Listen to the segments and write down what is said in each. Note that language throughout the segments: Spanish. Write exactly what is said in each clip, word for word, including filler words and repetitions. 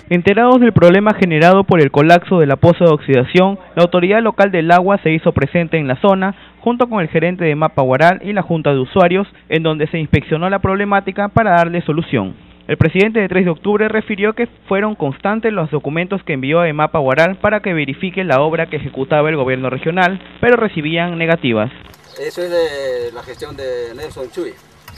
Enterados del problema generado por el colapso de la poza de oxidación, la autoridad local del agua se hizo presente en la zona, junto con el gerente de Mapa Huaral y la junta de usuarios, en donde se inspeccionó la problemática para darle solución. El presidente de tres de octubre refirió que fueron constantes los documentos que envió a Mapa Huaral para que verifique la obra que ejecutaba el gobierno regional, pero recibían negativas. Eso es de la gestión de Nelson Chuy.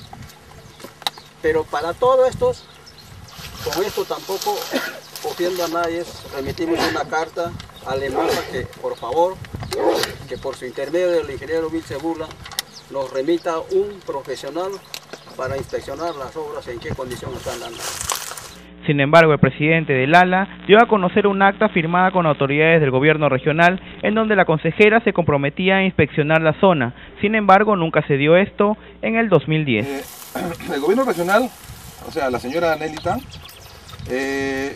Pero para todo esto, con esto tampoco ofendo a nadie, remitimos una carta a la empresa que por favor, que por su intermedio del ingeniero Vilche Bula, nos remita un profesional para inspeccionar las obras en qué condición están dando. Sin embargo, el presidente del ALA dio a conocer un acta firmada con autoridades del gobierno regional en donde la consejera se comprometía a inspeccionar la zona. Sin embargo, nunca se dio esto en el dos mil diez. Eh, el gobierno regional, o sea, la señora Nelita, eh,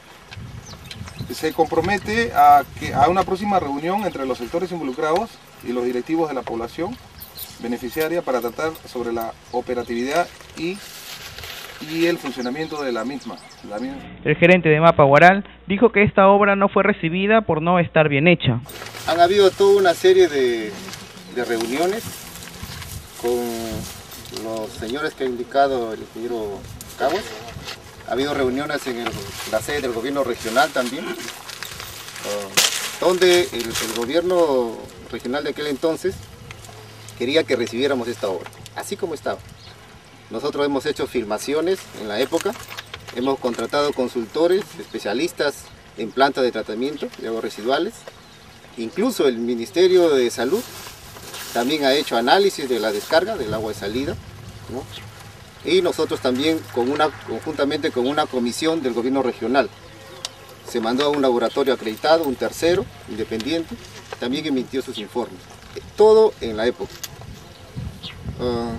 se compromete a, que, a una próxima reunión entre los sectores involucrados y los directivos de la población beneficiaria para tratar sobre la operatividad y, y el funcionamiento de la misma, la misma. El gerente de Mapa Huaral dijo que esta obra no fue recibida por no estar bien hecha. Han habido toda una serie de, de reuniones con los señores que ha indicado el ingeniero Caguas. Ha habido reuniones en el, la sede del gobierno regional también, uh, donde el, el gobierno regional de aquel entonces quería que recibiéramos esta obra, así como estaba. Nosotros hemos hecho filmaciones en la época, hemos contratado consultores, especialistas en plantas de tratamiento de aguas residuales, incluso el Ministerio de Salud también ha hecho análisis de la descarga del agua de salida, ¿no? Y nosotros también con una, conjuntamente con una comisión del gobierno regional. Se mandó a un laboratorio acreditado, un tercero, independiente, también emitió sus informes. Todo en la época. Uh,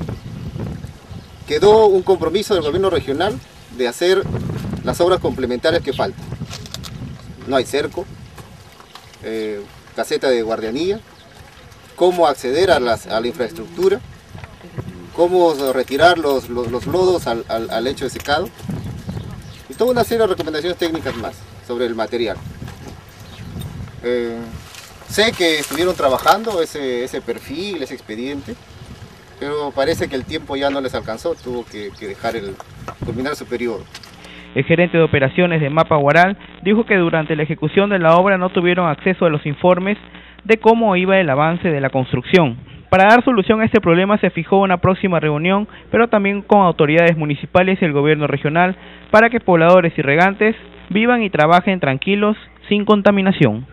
quedó un compromiso del gobierno regional de hacer las obras complementarias que faltan. No hay cerco, eh, caseta de guardianía, cómo acceder a, las, a la infraestructura, cómo retirar los, los, los lodos al, al, al lecho de secado y toda una serie de recomendaciones técnicas más sobre el material. Eh, sé que estuvieron trabajando ese, ese perfil, ese expediente, pero parece que el tiempo ya no les alcanzó, tuvo que, que dejar el, culminar su periodo. El gerente de operaciones de Mapa Huaral dijo que durante la ejecución de la obra no tuvieron acceso a los informes de cómo iba el avance de la construcción. Para dar solución a este problema se fijó una próxima reunión, pero también con autoridades municipales y el gobierno regional, para que pobladores y regantes vivan y trabajen tranquilos, sin contaminación.